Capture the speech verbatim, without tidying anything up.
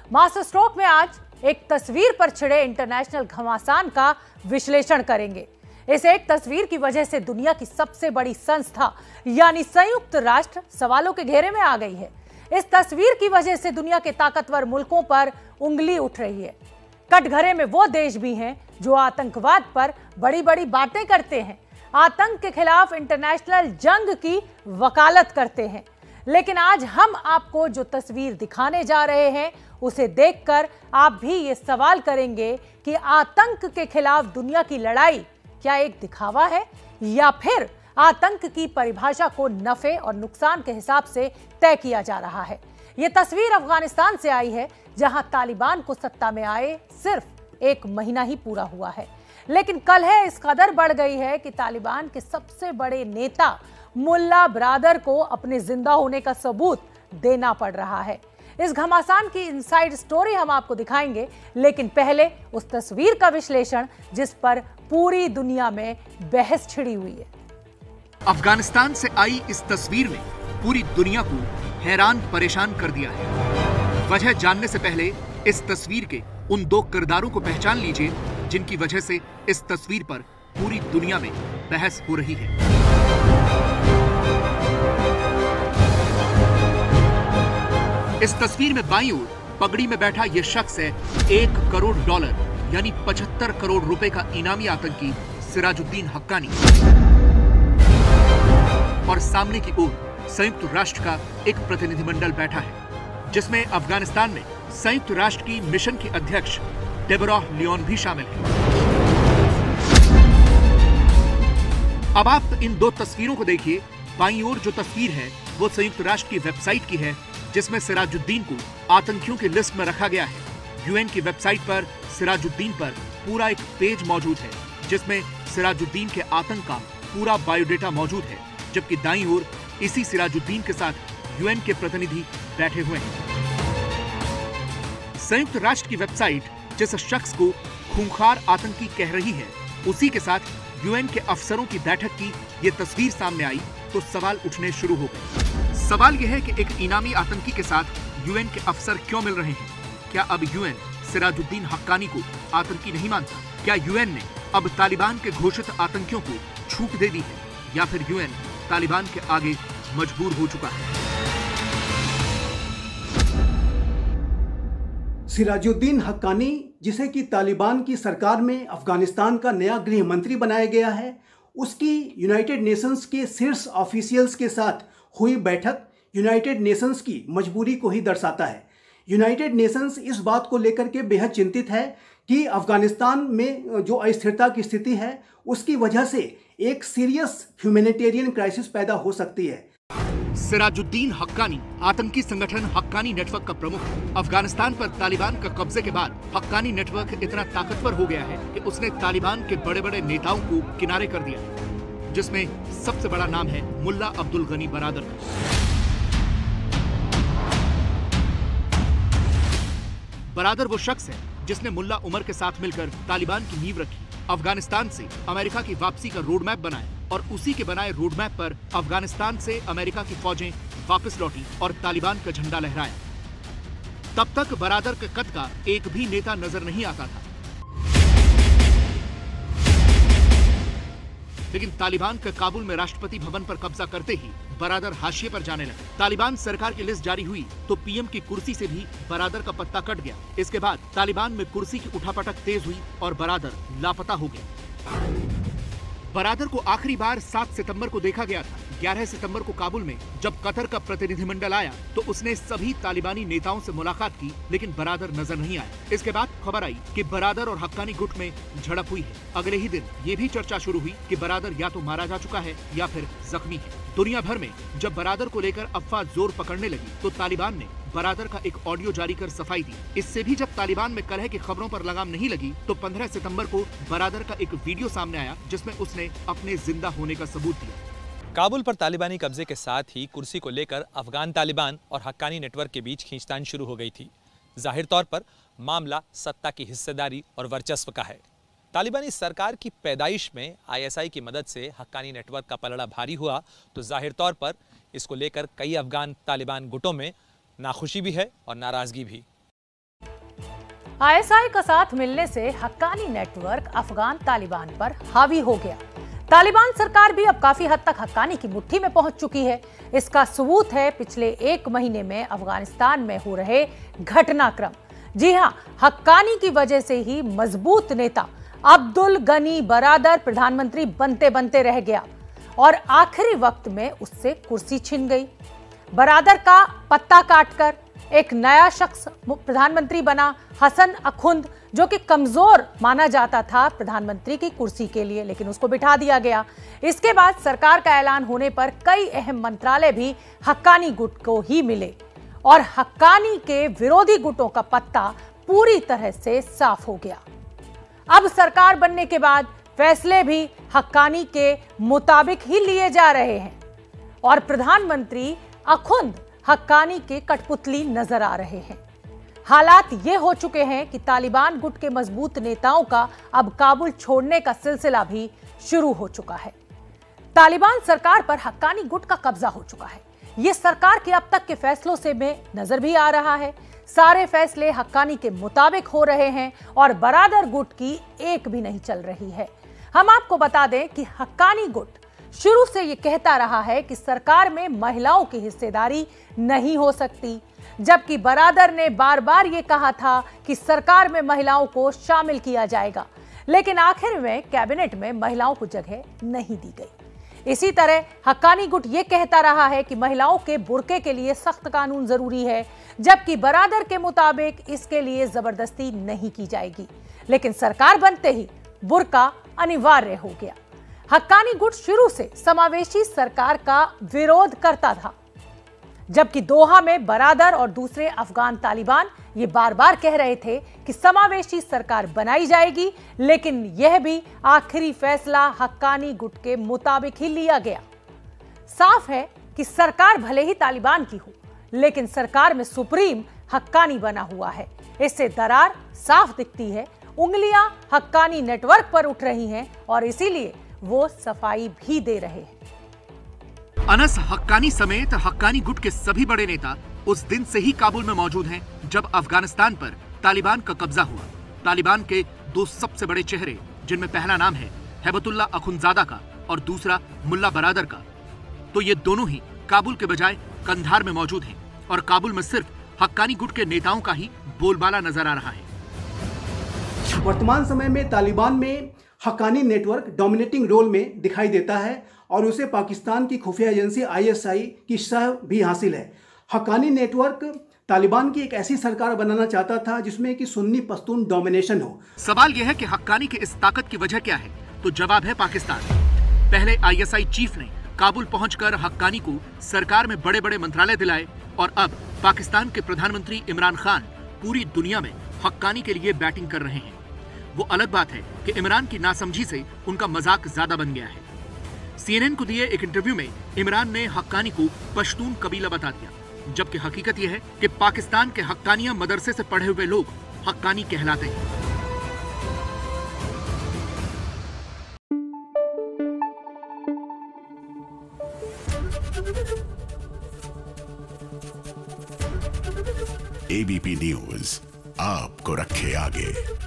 Master stroke में आज एक तस्वीर पर छिड़े इंटरनेशनल घमासान का विश्लेषण करेंगे। इस एक तस्वीर की वजह से दुनिया की सबसे बड़ी संस्था यानी संयुक्त राष्ट्र सवालों के घेरे में आ गई है। इस तस्वीर की वजह से दुनिया के ताकतवर मुल्कों पर उंगली उठ रही है। कटघरे में वो देश भी हैं जो आतंकवाद पर बड़ी बड़ी बातें करते हैं, आतंक के खिलाफ इंटरनेशनल जंग की वकालत करते हैं। लेकिन आज हम आपको जो तस्वीर दिखाने जा रहे हैं उसे देखकर आप भी ये सवाल करेंगे कि आतंक के खिलाफ दुनिया की लड़ाई क्या एक दिखावा है या फिर आतंक की परिभाषा को नफे और नुकसान के हिसाब से तय किया जा रहा है। ये तस्वीर अफगानिस्तान से आई है, जहां तालिबान को सत्ता में आए सिर्फ एक महीना ही पूरा हुआ है, लेकिन कलह इस कदर बढ़ गई है कि तालिबान के सबसे बड़े नेता मुल्ला ब्रादर को अपने जिंदा होने का सबूत देना पड़ रहा है। इस घमासान की इनसाइड स्टोरी हम आपको दिखाएंगे, लेकिन पहले उस तस्वीर का विश्लेषण जिस पर पूरी दुनिया में बहस छिड़ी हुई है। अफगानिस्तान से आई इस तस्वीर ने पूरी दुनिया को हैरान परेशान कर दिया है। वजह जानने से पहले इस तस्वीर के उन दो किरदारों को पहचान लीजिए जिनकी वजह से इस तस्वीर पर पूरी दुनिया में बहस हो रही है। इस तस्वीर में बाईं ओर पगड़ी में बैठा यह शख्स है एक करोड़ डॉलर यानी पचहत्तर करोड़ रुपए का इनामी आतंकी सिराजुद्दीन हक्कानी, और सामने की ओर संयुक्त राष्ट्र का एक प्रतिनिधिमंडल बैठा है जिसमें अफगानिस्तान में संयुक्त राष्ट्र की मिशन की अध्यक्ष डेबोरा लियोन भी शामिल है। अब आप इन दो तस्वीरों को देखिए। बाईं ओर जो तस्वीर है वो संयुक्त राष्ट्र की वेबसाइट की है जिसमें सिराजुद्दीन को आतंकियों की लिस्ट में रखा गया है। यूएन की वेबसाइट पर सिराजुद्दीन पर पूरा एक पेज मौजूद है जिसमें सिराजुद्दीन के आतंक का पूरा बायोडेटा मौजूद है, जबकि दाईं ओर इसी सिराजुद्दीन के साथ यूएन के प्रतिनिधि बैठे हुए हैं। संयुक्त राष्ट्र की वेबसाइट जिस शख्स को खूंखार आतंकी कह रही है उसी के साथ यूएन के अफसरों की बैठक की ये तस्वीर सामने आई तो सवाल उठने शुरू हो गए। सवाल यह है कि एक इनामी आतंकी के साथ यूएन के अफसर क्यों मिल रहे हैं? क्या अब यूएन सिराजुद्दीन हक्कानी को आतंकी नहीं मानता? क्या यूएन ने अब तालिबान के घोषित आतंकियों को छूट दे दी है या फिर यूएन तालिबान के आगे मजबूर हो चुका है? सिराजुद्दीन हक्कानी, जिसे कि तालिबान की सरकार में अफगानिस्तान का नया गृह मंत्री बनाया गया है, उसकी यूनाइटेड नेशंस के शीर्ष ऑफिशियल्स के साथ हुई बैठक यूनाइटेड नेशंस की मजबूरी को ही दर्शाता है। यूनाइटेड नेशंस इस बात को लेकर के बेहद चिंतित है कि अफगानिस्तान में जो अस्थिरता की स्थिति है उसकी वजह से एक सीरियस ह्यूमैनिटेरियन क्राइसिस पैदा हो सकती है। सिराजुद्दीन हक्कानी आतंकी संगठन हक्कानी नेटवर्क का प्रमुख है। अफगानिस्तान पर तालिबान का कब्जे के बाद हक्कानी नेटवर्क इतना ताकतवर हो गया है कि उसने तालिबान के बड़े बड़े नेताओं को किनारे कर दिया है, जिसमें सबसे बड़ा नाम है मुल्ला अब्दुल गनी बरादर का। बरादर वो शख्स है जिसने मुल्ला उमर के साथ मिलकर तालिबान की नींव रखी, अफगानिस्तान से अमेरिका की वापसी का रोड मैप बनाया और उसी के बनाए रोड मैप पर अफगानिस्तान से अमेरिका की फौजें वापस लौटी और तालिबान का झंडा लहराया। तब तक बरादर के कद का एक भी नेता नजर नहीं आता था, लेकिन तालिबान के काबुल में राष्ट्रपति भवन पर कब्जा करते ही बरादर हाशिए पर जाने लगे। तालिबान सरकार की लिस्ट जारी हुई तो पीएम की कुर्सी से भी बरादर का पत्ता कट गया। इसके बाद तालिबान में कुर्सी की उठापटक तेज हुई और बरादर लापता हो गया। बरादर को आखिरी बार सात सितंबर को देखा गया था। ग्यारह सितंबर को काबुल में जब कतर का प्रतिनिधिमंडल आया तो उसने सभी तालिबानी नेताओं से मुलाकात की, लेकिन बरादर नजर नहीं आया। इसके बाद खबर आई कि बरादर और हक्कानी गुट में झड़प हुई है। अगले ही दिन ये भी चर्चा शुरू हुई कि बरादर या तो मारा जा चुका है या फिर जख्मी है। दुनिया भर में जब बरादर को लेकर अफवाह जोर पकड़ने लगी तो तालिबान ने बरादर का एक ऑडियो जारी कर सफाई दी। इससे भी जब तालिबान में कलह की खबरों पर लगाम नहीं लगी तो पंद्रह सितंबर को बरादर का एक वीडियो सामने आया जिसमें उसने अपने जिंदा होने का सबूत दिया। काबुल पर तालिबानी कब्जे के साथ ही कुर्सी को लेकर अफगान तालिबान और हक्कानी नेटवर्क के बीच खींचतान शुरू हो गई थी। जाहिर तौर पर मामला सत्ता की हिस्सेदारी और वर्चस्व का है। तालिबानी सरकार की पैदाइश में आईएसआई की मदद से हक्कानी नेटवर्क का पलड़ा भारी हुआ तो जाहिर तौर पर इसको लेकर कई अफगान तालिबान गुटों में नाखुशी भी है और नाराजगी भी। आईएसआई का साथ मिलने से हक्कानी नेटवर्क अफगान तालिबान पर हावी हो गया। तालिबान सरकार भी अब काफी हद तक हक्कानी की मुट्ठी में पहुंच चुकी है। इसका सबूत है पिछले एक महीने में अफगानिस्तान में हो रहे घटनाक्रम। जी हां, हक्कानी की वजह से ही मजबूत नेता अब्दुल गनी बरादर प्रधानमंत्री बनते बनते रह गया और आखिरी वक्त में उससे कुर्सी छिन गई। बरादर का पत्ता काटकर एक नया शख्स प्रधानमंत्री बना, हसन अखुंद, जो कि कमजोर माना जाता था प्रधानमंत्री की कुर्सी के लिए, लेकिन उसको बिठा दिया गया। इसके बाद सरकार का ऐलान होने पर कई अहम मंत्रालय भी हक्कानी गुट को ही मिले और हक्कानी के विरोधी गुटों का पत्ता पूरी तरह से साफ हो गया। अब सरकार बनने के बाद फैसले भी हक्कानी के मुताबिक ही लिए जा रहे हैं और प्रधानमंत्री अखुंद हक्कानी के कठपुतली नजर आ रहे हैं। हालात ये हो चुके हैं कि तालिबान गुट के मजबूत नेताओं का अब काबुल छोड़ने का सिलसिला भी शुरू हो चुका है। तालिबान सरकार पर हक्कानी गुट का कब्जा हो चुका है। ये सरकार के अब तक के फैसलों से में नजर भी आ रहा है। सारे फैसले हक्कानी के मुताबिक हो रहे हैं और बरादर गुट की एक भी नहीं चल रही है। हम आपको बता दें कि हक्कानी गुट शुरू से ये कहता रहा है कि सरकार में महिलाओं की हिस्सेदारी नहीं हो सकती, जबकि बरादर ने बार बार ये कहा था कि सरकार में महिलाओं को शामिल किया जाएगा, लेकिन आखिर में कैबिनेट में महिलाओं को जगह नहीं दी गई। इसी तरह हक्कानी गुट ये कहता रहा है कि महिलाओं के बुर्के के लिए सख्त कानून जरूरी है, जबकि बरादर के मुताबिक इसके लिए जबरदस्ती नहीं की जाएगी, लेकिन सरकार बनते ही बुर्का अनिवार्य हो गया। हक्कानी गुट शुरू से समावेशी सरकार का विरोध करता था, जबकि दोहा में बरादर और दूसरे अफगान तालिबान ये बार बार कह रहे थे कि समावेशी सरकार बनाई जाएगी, लेकिन यह भी आखिरी फैसला हक्कानी गुट के मुताबिक ही लिया गया। साफ है कि सरकार भले ही तालिबान की हो, लेकिन सरकार में सुप्रीम हक्कानी बना हुआ है। इससे दरार साफ दिखती है, उंगलियां हक्कानी नेटवर्क पर उठ रही हैं और इसीलिए वो सफाई भी दे रहे हैं। अनस हक्कानी समेत हक्कानी गुट के सभी बड़े नेता उस दिन से ही काबुल में मौजूद हैं जब अफगानिस्तान पर तालिबान का कब्जा हुआ। तालिबान के दो सबसे बड़े चेहरे, जिनमें पहला नाम है हैबतुल्ला अखुंजादा का और दूसरा मुल्ला बरादर का, तो ये दोनों ही काबुल के बजाय कंधार में मौजूद हैं और काबुल में सिर्फ हक्कानी गुट के नेताओं का ही बोलबाला नजर आ रहा है। वर्तमान समय में तालिबान में हक्कानी नेटवर्क डोमिनेटिंग रोल में दिखाई देता है और उसे पाकिस्तान की खुफिया एजेंसी आईएसआई की सह भी हासिल है। हक्कानी नेटवर्क तालिबान की एक ऐसी सरकार बनाना चाहता था जिसमें कि सुन्नी पश्तून डोमिनेशन हो। सवाल यह है कि हक्कानी की इस ताकत की वजह क्या है, तो जवाब है पाकिस्तान। पहले आईएसआई चीफ ने काबुल पहुंचकर हक्कानी को सरकार में बड़े बड़े मंत्रालय दिलाए और अब पाकिस्तान के प्रधानमंत्री इमरान खान पूरी दुनिया में हक्कानी के लिए बैटिंग कर रहे हैं। वो अलग बात है कि इमरान की नासमझी से उनका मजाक ज्यादा बन गया है। सीएनएन को दिए एक इंटरव्यू में इमरान ने हक्कानी को पश्तून कबीला बता दिया, जबकि हकीकत यह है कि पाकिस्तान के हक्कानिया मदरसे से पढ़े हुए लोग हक्कानी कहलाते हैं। एबीपी न्यूज आपको रखे आगे।